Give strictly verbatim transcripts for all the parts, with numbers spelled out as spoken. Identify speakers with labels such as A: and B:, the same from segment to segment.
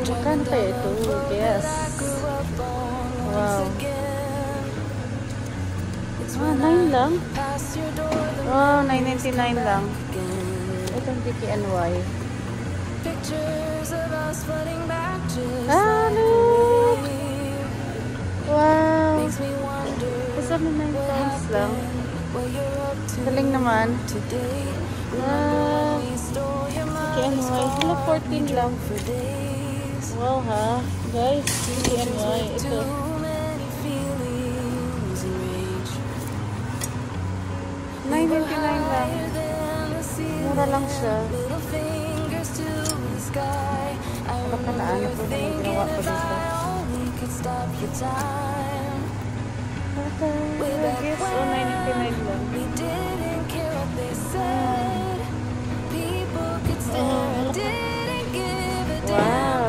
A: Magkano kaya ito? Yes. Wow. Ah, nine lang? Wow, nine ninety-nine lang. Itong D K N Y. Ah, look! Wow! Isa na nine pounds lang. Galing naman. Wow! D K N Y. Hala, fourteen lang. Wow ha. Guys, D K N Y. Ito. nine ninety-nine lang. Mura lang siya. Baka naano ko na yung ginawa ko dito. I guess, oh, nine ninety-nine lang. Oh, wow.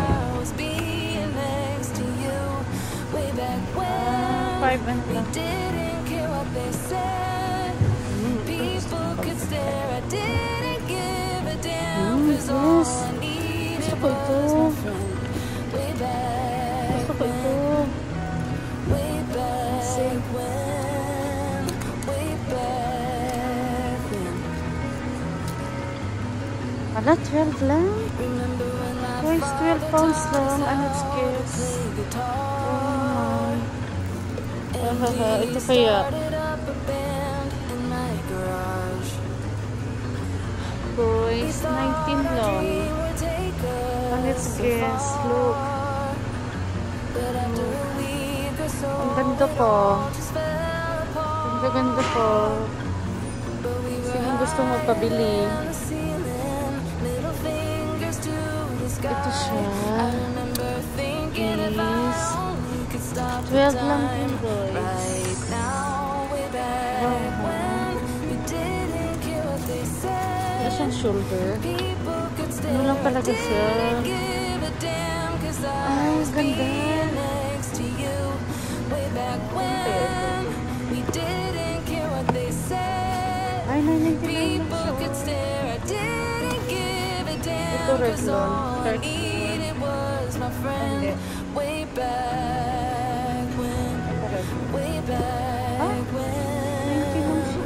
A: Five and lang. Mm, yes. Gusto ko ito. Gusto ko ito. Ala, twelve lang. Guys, twelve pounds lang. And it's kids. Oh my. Uh, ito kaya. Boys, nineteen lang. And it's kids. Look. Ang ganda po. Ang ganda po. Sinong gusto magpabili? Ito siya. Is twelve lang din, boys. Wow. Wala siyang shoulder. Ano lang talaga siya. Ay, ganda. Ay, nine ninety-nine lang siya. Ito Revlon. Hindi. Ah, ninety lang siya.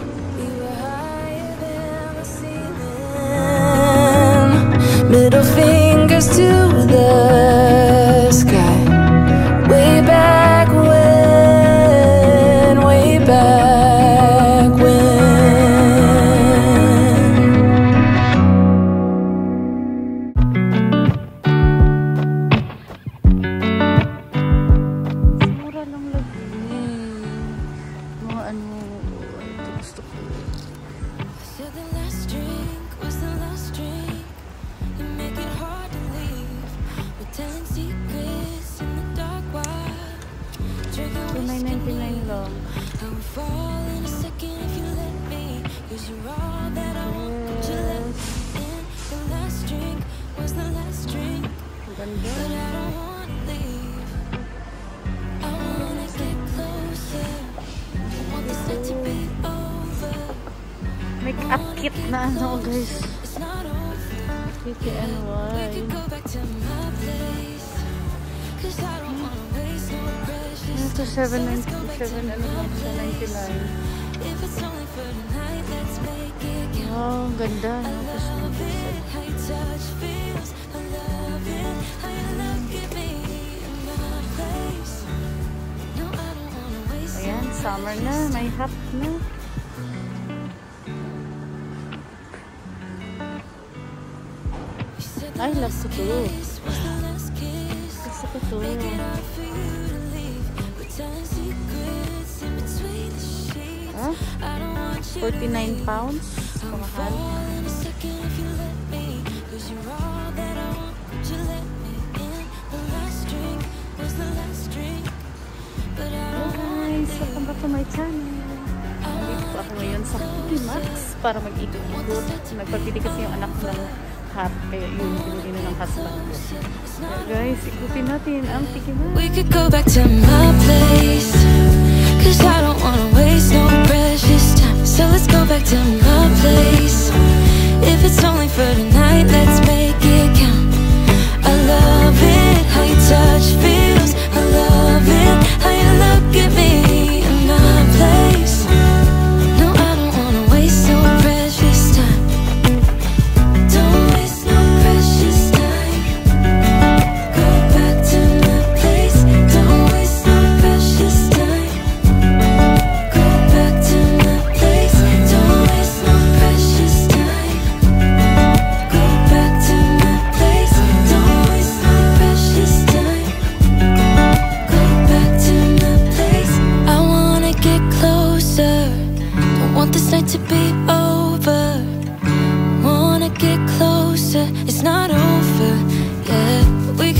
B: Middle fingers to the sky. Way back when, way back when.
A: Mura lang lagi. Mga ano, ito gusto ko.
B: Said the last drink was the last drink. You make it hard to leave. We're telling secrets in the dark while drinking
A: two ninety-nine lang.
B: I would fall in a second if you let me. Cause you're all that I want. Could you let me in? The last drink was the last drink.
A: Ang ganda.
B: But I don't wanna leave. I wanna get closer. I want this night to be over.
A: Make up kit na ano, guys.
B: It's not over.
A: D K N Y.
B: We could go back to my place. Cause I don't wanna waste no precious
A: Ito seven ninety-seven and ninety-nine.
B: if it's only for tonight, let's make it count.
A: Wow, ang ganda.
B: I love it, how your touch feels. I love it, how your love get me in my place. No, I don't wanna waste no
A: Ayan, summer na. May hat na. I love ko to.
B: kiss was the last kiss.
A: Gusto ko to.
B: Make it hard for you to leave. We're telling secrets in between the sheets.
A: Huh?
B: I don't want you to
A: forty-nine
B: leave.
A: pounds.
B: I'll
A: Mahal.
B: fall in a second if you let me. Cause you're all that I want. Would you let me in? The last drink was the last drink. But I don't want
A: Guys, welcome back to my channel. Nandito po ako ngayon sa Max para mag-ikot-ikot. Nagpapili kasi yung anak ng hat. Kaya yun, pinili na ng husband ko. Kaya guys, ikutin natin ang Tikiman.
B: We could go back to my place. Cause I don't wanna waste no precious time. So let's go back to my place. If it's only for tonight, let's make it count. I love it.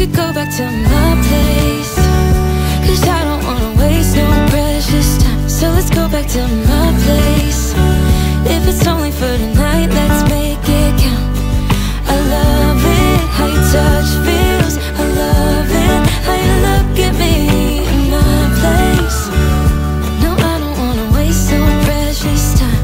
B: go back to my place, 'cause I don't wanna waste no precious time. So let's go back to my place. If it's only for tonight, let's make it count. I love it, how your touch feels. I love it, how you look at me in my place. No, I don't wanna waste no precious time.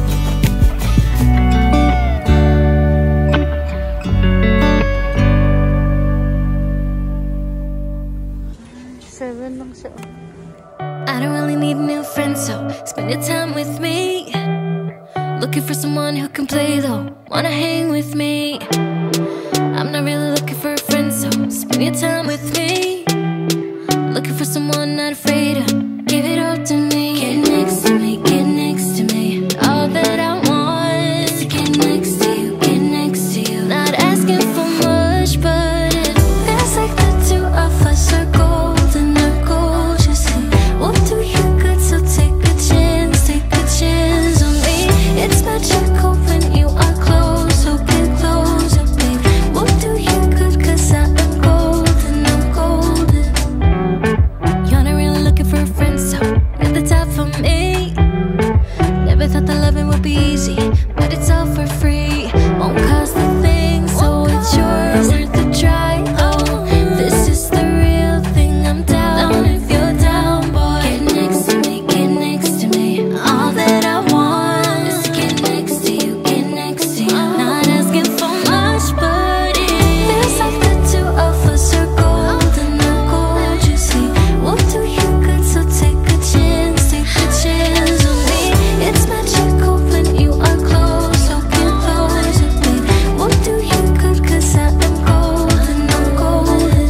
A: Seven lang siya.
B: I don't really need a new friend, so spend your time with me. Looking for someone who can play though, wanna hang with me. I'm not really looking for a friend, so spend your time with me. Looking for someone not afraid to give it all to me. Get next to me, get next to me. All that I want is to get next to you, get next to you. Not asking for much, but it feels like the two of us are golden, are gold, you see. We'll do you good, so take a chance, take a chance on me. It's magical when you are close, so get closer, babe. We'll do you good, 'cause I am golden, I'm golden. You're not really looking for a friend, so at the top for me. Never thought that loving would be easy, but it's all for free. Won't cost a thing, so it's yours, worth the try. Oh, this is the real thing, I'm down if you're down, boy. Get next to me, get next to me. All that I want is to get next to you, get next to you. Not asking for much, but it feels like the two of us are golden, are gold, you see. We'll do you good, so take a chance, take a chance on me. It's magical when you are close, so get closer, babe. We'll do you good, 'cause I am golden, I'm golden.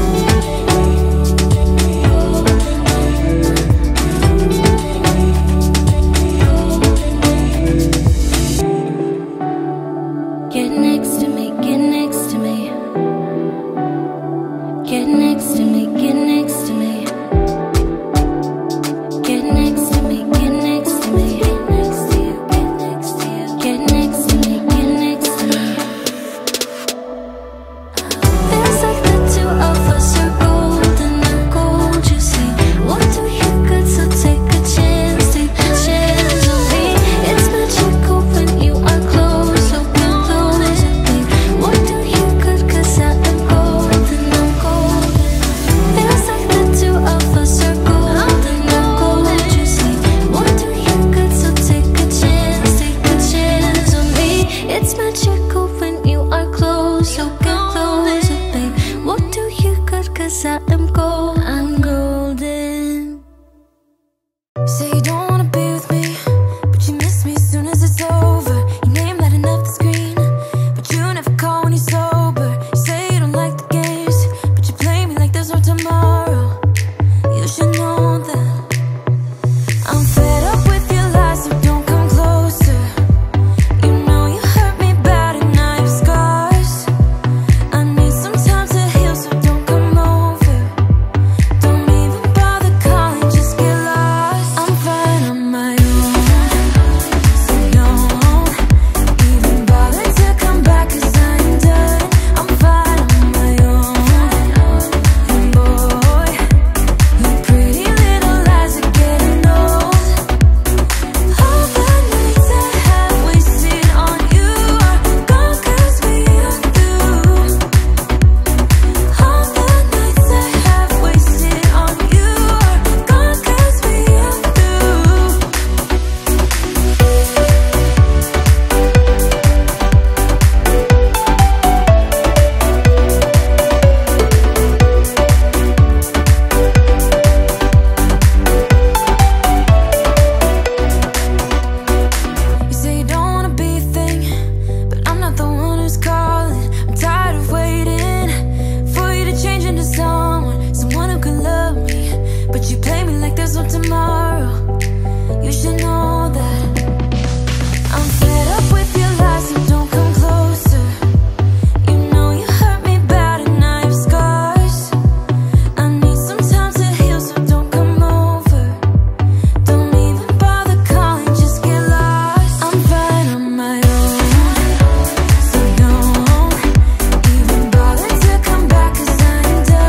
B: Get next to me, get next to me. Get next to me, get next to me. Get next to me, get next to me. Get next to you, get next to you. Get next to me, get next to me. Feels like the two of us are golden, are gold, you see. We'll do you good, so take a chance, take a chance on me. It's magical when you are close, so get closer, babe. We'll do you good, 'cause I am golden, I'm golden. Feels like the two of us are golden, are gold, you see. We'll do you good, so take a chance, take a chance on me. It's magical when you are close, so get closer, babe. We'll do you good, 'cause I am gold, I'm golden. Say you don't wanna be with me, but you miss me as soon as it's over. Your name lighting up the screen, but you never call when you're sober. You say you don't like the games, but you play me like there's no tomorrow. You should know that I'm fed up with your lies, so don't come closer. You know you hurt me bad and I have scars. I need some time to heal, so don't come over. Don't even bother calling, just get lost. I'm fine on my own, so don't even bother to come back, 'cause I'm done. I'm fine on my own. And boy, your pretty little lies are getting old. All the nights I have wasted on you are gone, 'cause we are through. All the nights I have wasted on you are gone, 'cause we are through. You say you don't wanna be a thing, but I'm not the one who's calling. I'm tired of waiting for you to change into someone, someone who can love me. But you play me like there's no tomorrow. You should know that I'm fed up with your lies, so don't come closer. You know you hurt me bad and I have scars. I need some time to heal, so don't come over. Don't even bother calling, just get lost. I'm fine on my own, so don't even bother to come back, 'cause I'm done.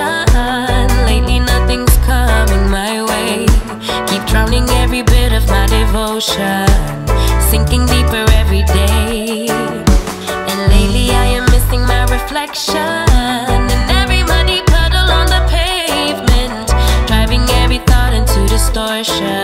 B: emotion. Lately nothing's coming my way. Keep drowning every bit of my devotion, sinking deeper every day. And lately I am missing my reflection in every muddy puddle on the pavement, driving every thought into distortion.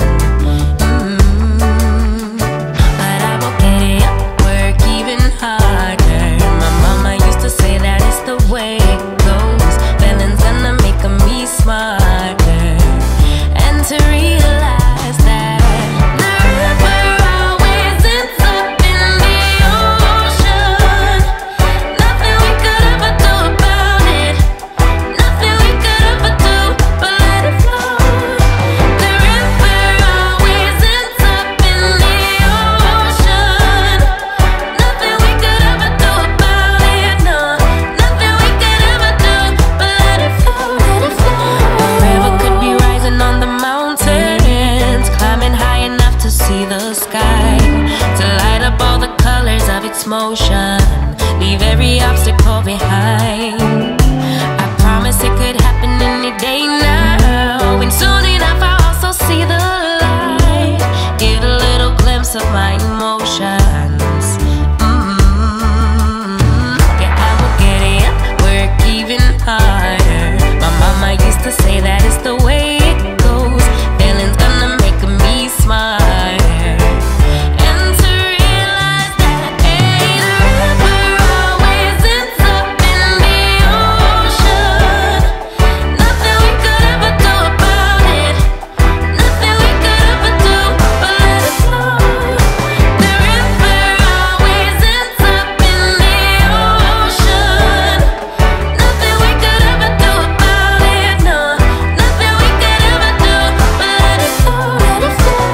B: Mm-hmm. But I will get it up, work even harder. My mama used to say that it's the way it goes. Feeling's gonna make me smarter, and to realize that the river always ends up in the ocean. Nothing we could ever do about it. Nothing we could ever do but let it flow. The river always ends up in the ocean. Nothing we could ever do about it. No, nothing we could ever do but let it flow. Let it flow. The river could be rising on the mountains, climbing high enough to see the sky, to light up all the colors of its motion, leave every obstacle behind. I promise it could happen any day now, and soon enough I'll also see the light, get a little glimpse of my emotions. Mm-hmm. Yeah, I will get it up, work even harder. My mama used to say that it's the way it goes. Feeling's gonna make me smarter, and to realize that, hey, the river always ends up in the ocean. Nothing we could ever do about it. Nothing we could ever do but let it flow. The river always ends up in the ocean. Nothing we could ever do about it. No, nothing we could ever do but let it flow. Let it flow.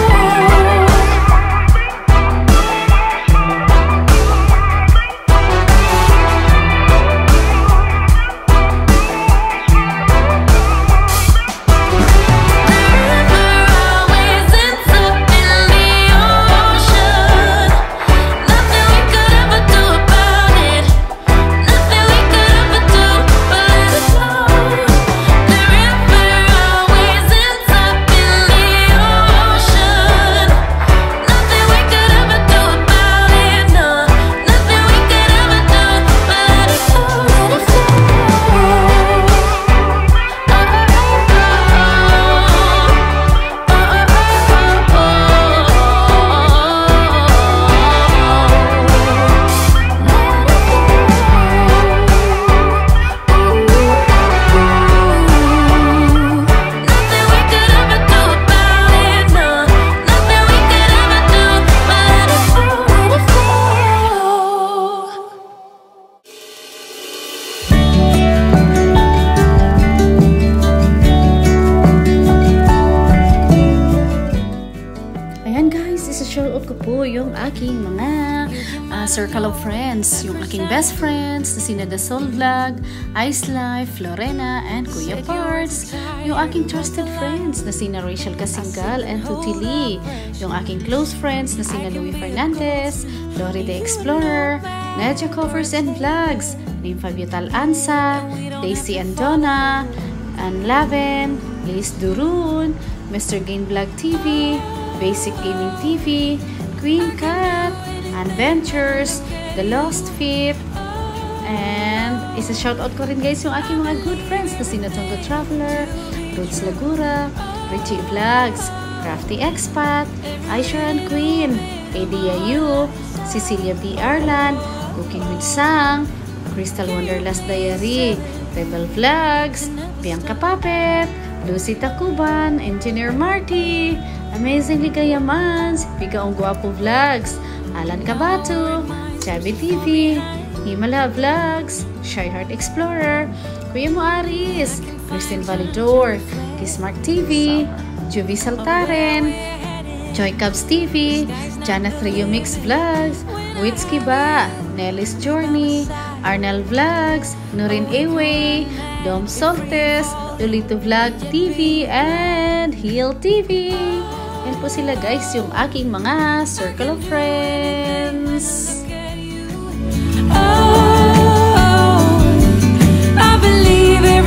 A: Ayan guys, isa-shoutout ko po yung aking mga uh, circle of friends. Yung aking best friends na sina Dasol Vlog, Ice Life, Lorena, and Kuya Parts. Yung aking trusted friends na sina Rachel Kasingal and Tuti Lee. Yung aking close friends na sina Louie Fernandez, Lori the Explorer, Nedja Covers and Vlogs, Nympha Vital Ansa, Daisy Andona, Ann Laven, Liz Durun, Mister Gain Vlog T V, Basic Gaming T V, Queen Cat, Adventures, The Lost Fifth, and isa shoutout ko rin guys yung aking mga good friends na sina Tongo Traveler, Roots Lagura, Richie Vlogs, Crafty Expat, Aisha and Queen, Edia Yu, Cecilia B. Arlan, Cooking with Sang, Crystal Wanderlust Diary, Rebel Vlogs, Bianca Puppet, Lucy Tacuban, Engineer Marty, Amazing Ligayamans, Bigaong Guapo Vlogs, Alan Cabato, Chavi T V, Himala Vlogs, Shy Heart Explorer, Kuya Moaris, Christine Validor, Kismark T V, Juvie Saltaren, Joy Cubs T V, Jana Trio Mix Vlogs, Witsky Ba, Nelly's Journey, Arnel Vlogs, Nurin Away, Dom Soltes, Lolito Vlog T V, and Heal T V. Yan po sila guys, yung aking mga circle of friends.
B: Oh, I believe it.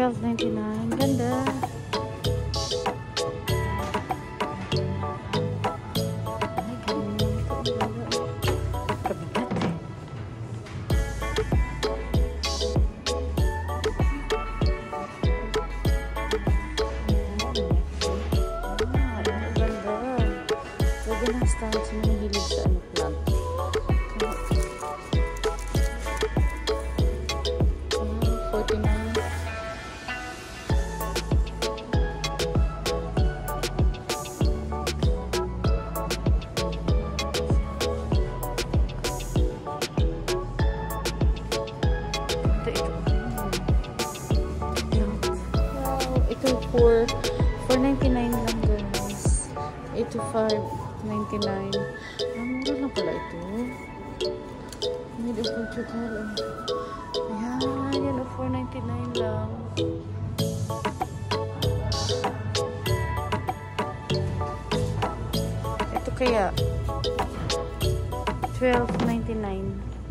A: twelve ninety-nine. Ganda. Ay, ganyan. Kabigat eh. Ah, ganda. Pwede na start sa mga hilig sa ano plant. forty-nine. four ninety-nine lang guys. eighty-five ninety-nine. Ang mura lang pala ito. Made of Portugal. Ayan, yan o, four ninety-nine lang. Ito kaya twelve ninety-nine.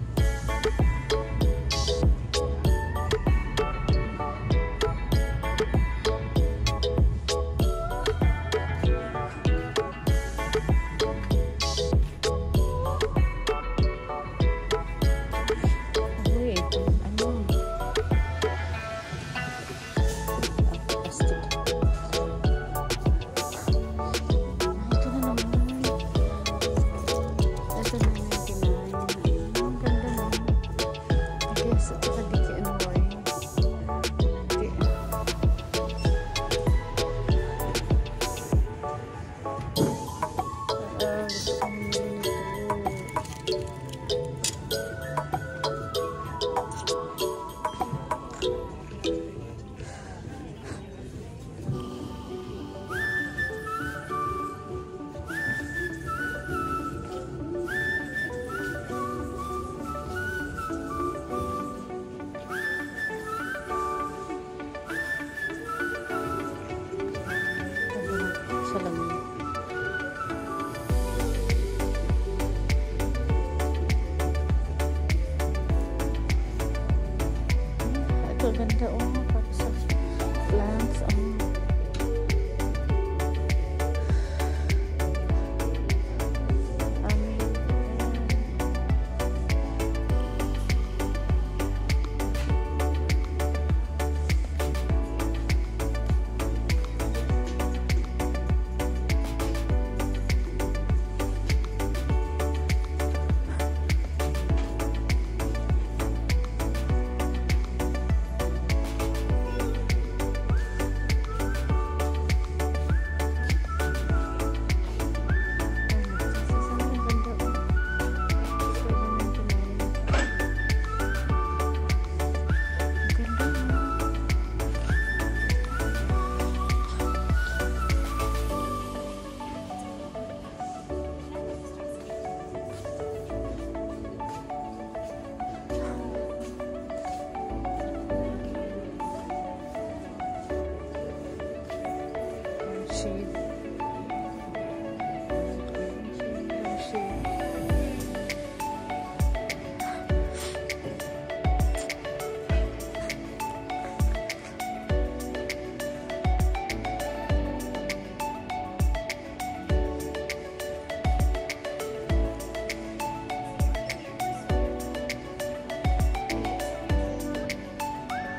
A: Ganda oh, para sa plants. Oh.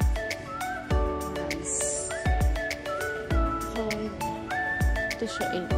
A: Ito siya,